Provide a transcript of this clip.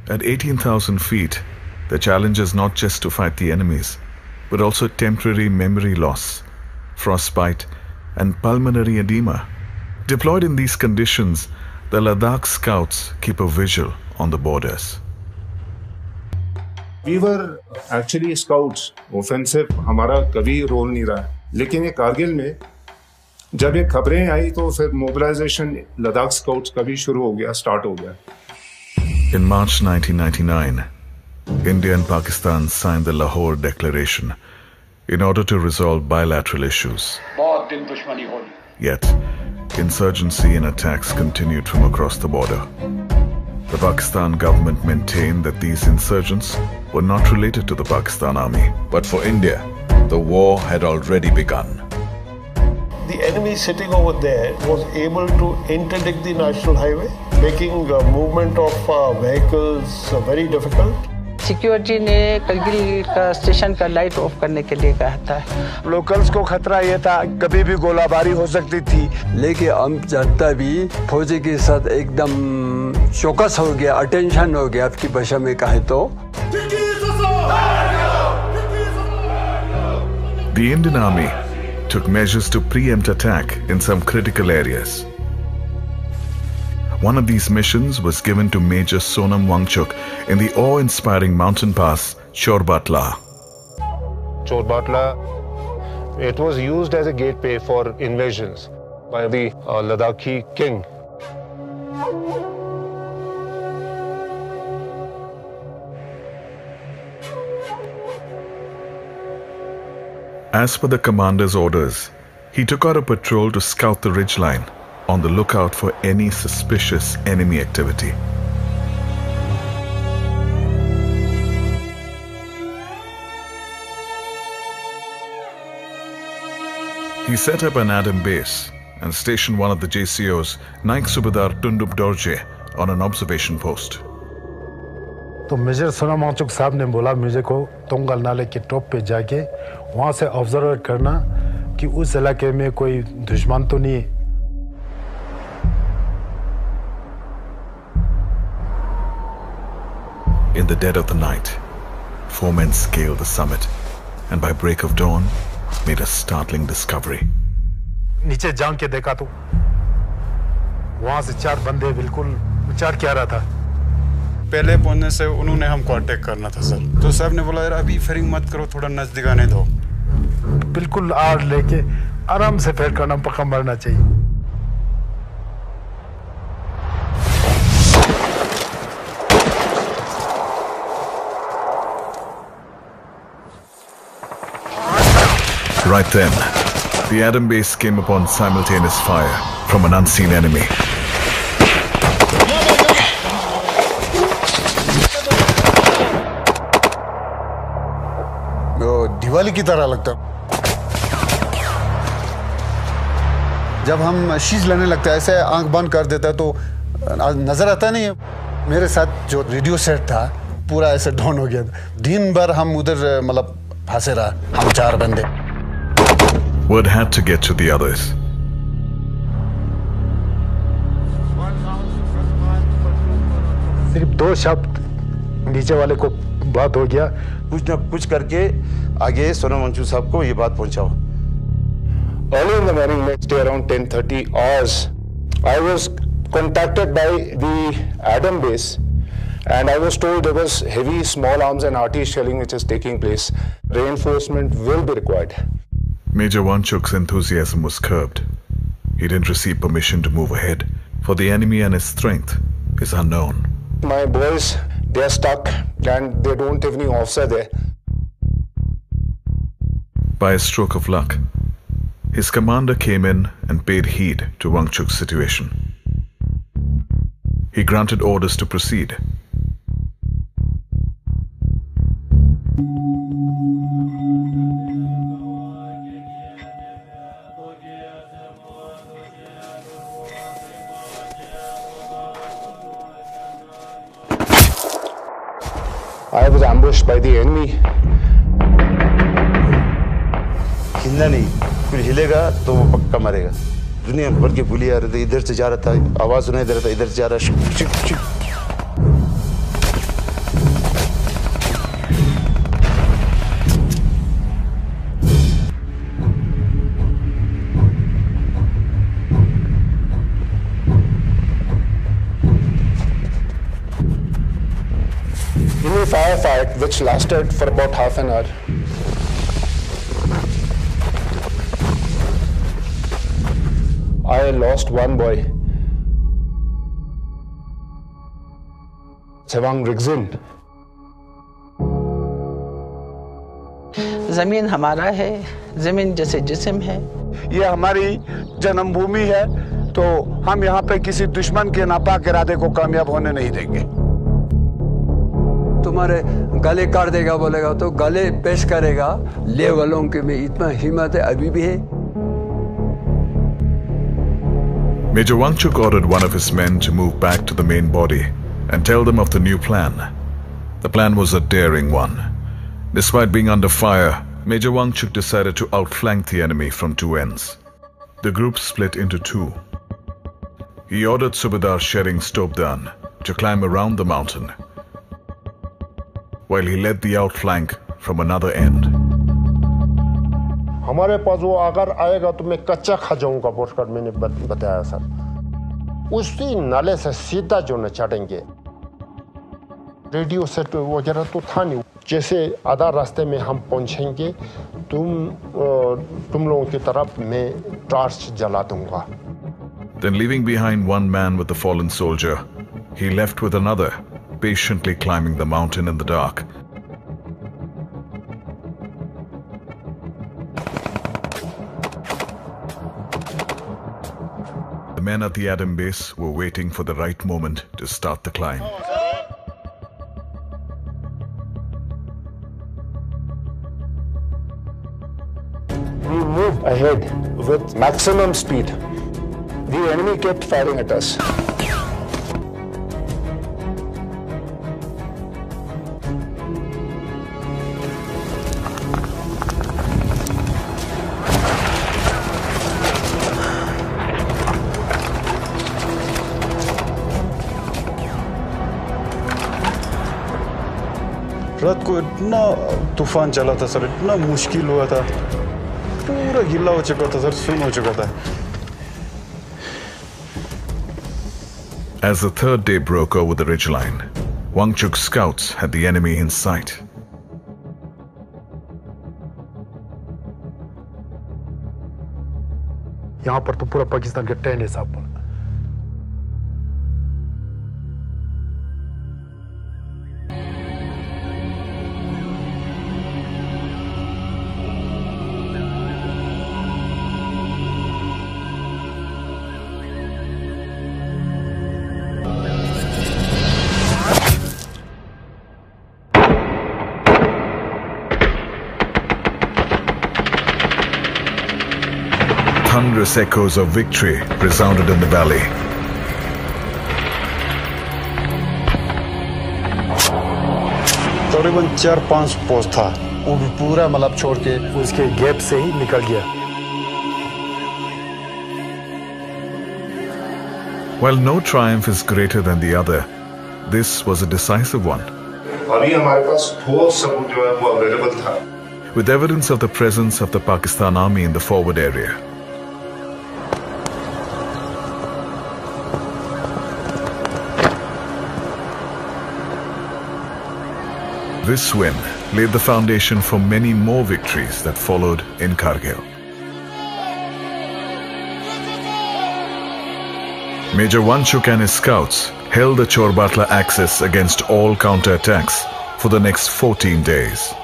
At 18,000 feet, the challenge is not just to fight the enemies, but also temporary memory loss, frostbite, and pulmonary edema. Deployed in these conditions, the Ladakh scouts keep a vigil on the borders. We were actually scouts. Offensive हमारा कभी role नहीं रहा है. लेकिन ये कारगिल में जब ये खबरें आई तो फिर mobilization लद्दाख scouts का भी शुरू हो गया, start हो गया. In March 1999, India and Pakistan signed the Lahore Declaration in order to resolve bilateral issues. Yet, insurgency and attacks continued from across the border. The Pakistan government maintained that these insurgents were not related to the Pakistan army. But for India, the war had already begun. The enemy sitting over there was able to interdict the national highway, making movement of vehicles very difficult. Security ने करगिल का station का light of करने के लिए कहा था। Locals को खतरा ये था कभी भी गोलाबारी हो सकती थी, लेकिन हम जनता भी फौजी के साथ एकदम चौकस हो गया, अटेंशन हो गया आपकी भाषा में कहे तो। The Indian Army took measures to preempt attack in some critical areas. One of these missions was given to Major Sonam Wangchuk in the awe-inspiring mountain pass Chorbatla. Chorbatla, it was used as a gateway for invasions by the Ladakhi king. As per the commander's orders, he took out a patrol to scout the ridgeline, on the lookout for any suspicious enemy activity. He set up an Adam base and stationed one of the JCOs, Naik Subedar Tundup Dorje, on an observation post. तो major Sonam Wangchuk साहब ने बोला मुझे को तोंगल नाले के top पे जाके वहाँ से ऑब्जर्व करना कि उस इलाके में कोई दुश्मन तो नहीं है। In the dead of the night, 4 men scaled the summit and by break of dawn made a startling discovery. नीचे जांग के देखा तो वहां से 4 बंदे बिल्कुल विचार क्या रहा था। पहले पहुंचने से उन्होंने हमको अटैक करना था सर, तो साहब ने बोला यार अभी फायरिंग मत करो, थोड़ा नजदीक आने दो। बिल्कुल आड़ लेके आराम से फायर करना, पक्का मरना चाहिए। Right then, the Adam base came upon simultaneous fire from an unseen enemy. Diwali की तरह लगता। जब हम शीश लेने लगता है ऐसे आंख बंद कर देता है तो नजर आता नहीं है। मेरे साथ जो रेडियो सेट था पूरा ऐसे डाउन हो गया। दिन भर हम उधर मतलब फंसे रहा, हम 4 बंदे। Word had to get to the others. सिर्फ 2 शब्द नीचे वाले को बात हो गया। कुछ ना कुछ करके आगे सोनम वांगचुक साहब को ये बात पहुंचाओ। Early in the morning, next day around 10:30 hours, I was contacted by the Adam base, and I was told there was heavy small arms and artillery shelling which is taking place. Reinforcement will be required. Major Wangchuk's enthusiasm was curbed. He didn't receive permission to move ahead, for the enemy and his strength is unknown. My boys, they are stuck and they don't have any officer there. By a stroke of luck, his commander came in and paid heed to Wangchuk's situation. He granted orders to proceed. I was ambushed by the enemy. हिलना नहीं, कुछ हिलेगा तो वो पक्का मरेगा। दुनिया भर की गोली आ रही थी, इधर से जा रहा था, आवाज सुनाई दे रहा था, इधर से जा रहा। fight, which lasted for about half an hour. I lost one boy, Sewang Rigzin. जमीन हमारा है, जमीन जैसे जिस्म है। ये हमारी जन्मभूमि है, तो हम यहाँ पे किसी दुश्मन के नापाक इरादे को कामयाब होने नहीं देंगे। तुम्हारे गले काट देगा बोलेगा तो गले पेश करेगा। ले वालों के में इतना हिम्मत है अभी भी है। Major Wangchuk ordered one of his men to move back to the main body and tell them of the new plan. The plan was a daring one. Despite being under fire, Major Wangchuk decided to outflank the enemy from two ends. The group split into two. He ordered Subedar Shering Stobdan to climb around the mountain, while he led the outflank from another end. हमारे पास वो अगर आएगा तो मैं कच्चा खा जाऊंगा बोलकर मैंने बताया सर। उसी नाले से सीधा जो न चढ़ेंगे, रेडियो सेट वगैरह तो था नहीं। जैसे आधा रास्ते में हम पहुंचेंगे, तुम लोगों की तरफ मैं टॉर्च जला दूंगा। Then, leaving behind one man with the fallen soldier, he left with another, patiently climbing the mountain in the dark. The men at the Adam base were waiting for the right moment to start the climb. We moved ahead with maximum speed. The enemy kept firing at us. रात को इतना तूफान चला था sir, इतना मुश्किल हुआ था, पूरा गिल्ला हो चुका था सर, सुन हो चुका था। As the third day broke over the ridgeline, Wangchuk's scouts had the enemy in sight. यहाँ पर तो पूरा पाकिस्तान के 10 है साहब। Thunderous echoes of victory resounded in the valley. तकरीबन 4-5 पोस्ट था, वो भी पूरा मतलब छोड़ के उसके गैप से ही निकल गया। While no triumph is greater than the other, this was a decisive one. अभी हमारे पास ठोस सबूत जो है वो अवेलेबल था, with evidence of the presence of the Pakistan army in the forward area. This win laid the foundation for many more victories that followed in Kargil. Major Wangchuk and his scouts held the Chorbatla axis against all counterattacks for the next 14 days.